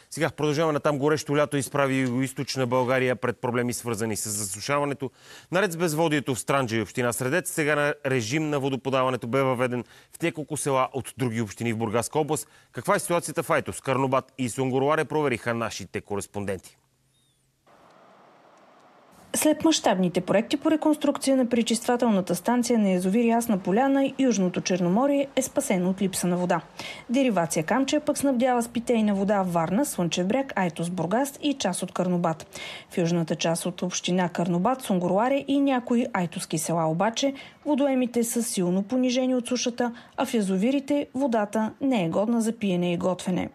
Сега продължаваме на там горещо лято изправи югоизточна България пред проблеми свързани с засушаването. Наред с безводието в Странджа и община Средец, сега на режим на водоподаването бе въведен в няколко села от други общини в Бургаска област. Каква е ситуацията в Айтос, Карнобат и Сунгурларе, провериха нашите кореспонденти. След мащабните проекти по реконструкция на пречиствателната станция на язовир Ясна поляна, Южното Черноморие е спасено от липса на вода. Деривация Камчия пък снабдява с питейна вода Варна, Слънчев бряг, Айтос, Бургас и част от Карнобат. В южната част от община Карнобат, Сунгурларе и някои айтоски села обаче водоемите са силно понижени от сушата, а в язовирите водата не е годна за пиене и готвене.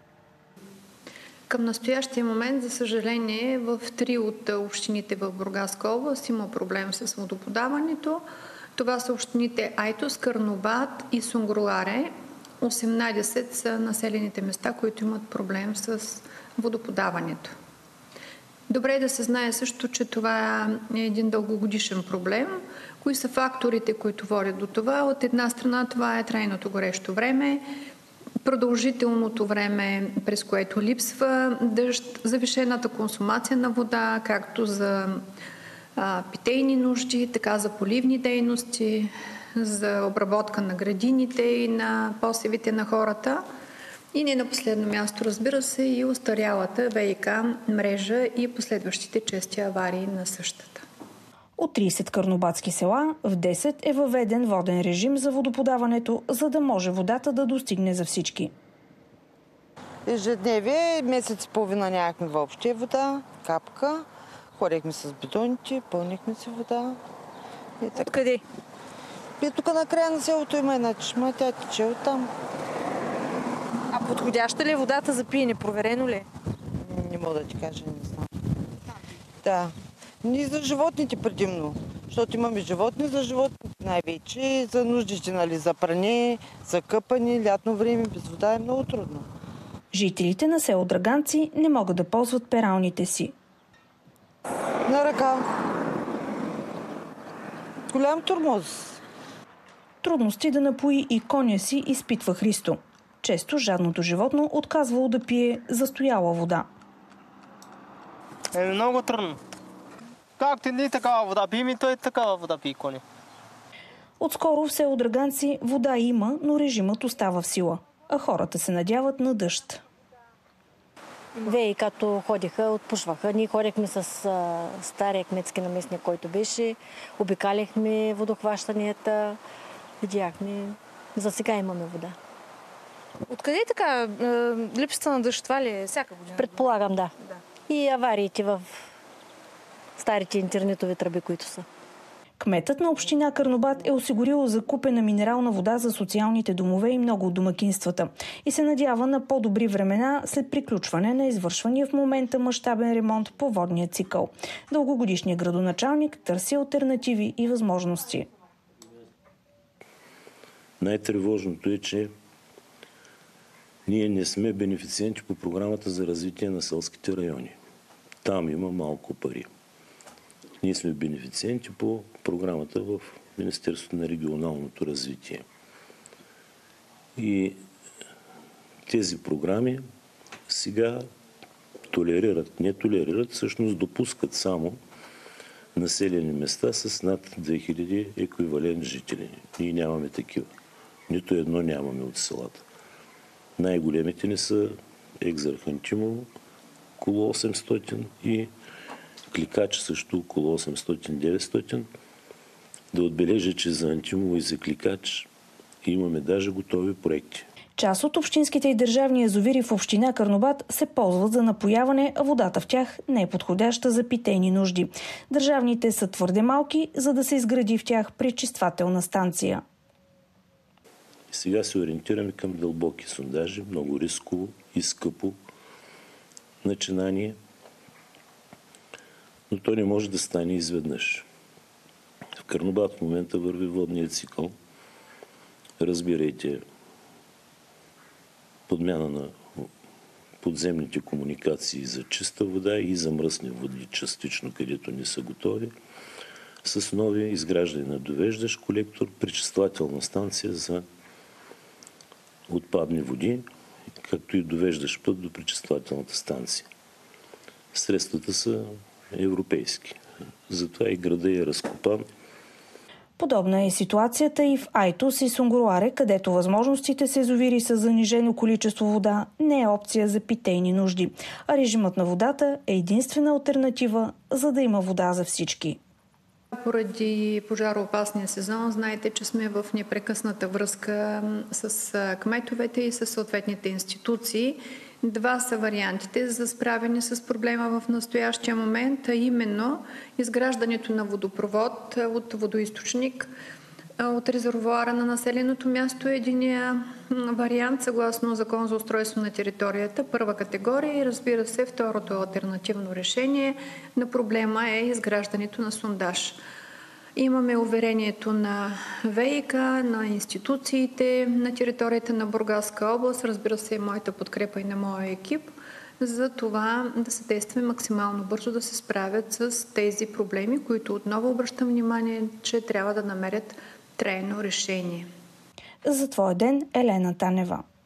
Към настоящия момент, за съжаление, в 3 от общините в Бургаска област има проблем с водоподаването. Това са общините Айтос, Карнобат и Сунгурларе. 18 са населените места, които имат проблем с водоподаването. Добре е да се знае също, че това е един дългогодишен проблем. Кои са факторите, които водят до това? От една страна това е трайното горещо време, продължителното време, през което липсва дъжд, завишената консумация на вода, както за питейни нужди, така за поливни дейности, за обработка на градините и на посевите на хората. И не на последно място, разбира се, и остарялата ВиК мрежа и последващите чести аварии на същата. От 30 карнобатски села в 10 е въведен воден режим за водоподаването, за да може водата да достигне за всички. Ежедневие, месец и половина нямахме въобще вода, капка. Ходихме с бидоните, пълнихме си вода. Откъде? И тук на края на селото има една чешма, тя тече оттам. А подходяща ли е водата за пиене? Проверено ли? Не мога да ти кажа, не знам. Да. И за животните предимно, защото имаме животни за животните най-вече, за нуждите, нали, за пране, за къпане, лятно време без вода е много трудно. Жителите на село Драганци не могат да ползват пералните си. На ръка. Голям тормоз. Трудности да напои и коня си изпитва Христо. Често жадното животно отказвало да пие застояла вода. Е много трудно. Както не такава вода пием, той такава вода пие коня. Отскоро в село Драганци вода има, но режимът остава в сила. А хората се надяват на дъжд. ВиК-то ходиха, отпушваха. Ние ходихме с стария кметски наместник, който беше. Обикаляхме водохващанията. Видяхме. За сега имаме вода. Откъде е така? Липсата на дъжд, това ли е всяка година? Предполагам, да. И авариите в старите интернетови тръби, които са. Кметът на община Карнобат е осигурил закупена минерална вода за социалните домове и много от домакинствата и се надява на по-добри времена след приключване на извършвания в момента мащабен ремонт по водния цикъл. Дългогодишният градоначалник търси алтернативи и възможности. Най-тревожното е, че ние не сме бенефициенти по програмата за развитие на селските райони. Там има малко пари. Ние сме бенефициенти по програмата в Министерството на регионалното развитие. И тези програми сега не толерират, всъщност допускат само населени места с над 2000 еквивалент жители. Ние нямаме такива. Нито едно нямаме от селата. Най-големите ни са Екзархантимово, около 800 и Кликач също около 800-900. Да отбележа, че за Антимово и за Кликач имаме даже готови проекти. Част от общинските и държавни язовири в община Карнобат се ползват за напояване, а водата в тях не е подходяща за питейни нужди. Държавните са твърде малки, за да се изгради в тях пречиствателна станция. Сега се ориентираме към дълбоки сондажи, много рисково и скъпо начинание, но то не може да стане изведнъж. В Карнобат в момента върви водният цикъл. Разбирайте, подмяна на подземните комуникации за чиста вода и за мръсни води, частично, където не са готови, с нови изграждане на довеждащ колектор, пречиствателна станция за отпадни води, както и довеждащ път до пречиствателната станция. Средствата са европейски. Затова и града е разкопан. Подобна е ситуацията и в Айтос и Сунгурларе, където възможностите с язовири с занижено количество вода не е опция за питейни нужди, а режимът на водата е единствена алтернатива, за да има вода за всички. Поради пожароопасния сезон, знаете, че сме в непрекъсната връзка с кметовете и с съответните институции. Два са вариантите за справяне с проблема в настоящия момент, а именно изграждането на водопровод от водоизточник от резервоара на населеното място. Единия вариант съгласно Закон за устройство на територията, първа категория, и разбира се, второто алтернативно решение на проблема е изграждането на сондаж. Имаме уверението на ВИК, на институциите на територията на Бургаска област, разбира се, моята подкрепа и на моя екип, за това да се действаме максимално бързо да се справят с тези проблеми, които отново обръщам внимание, че трябва да намерят трайно решение. За твой ден, Елена Танева.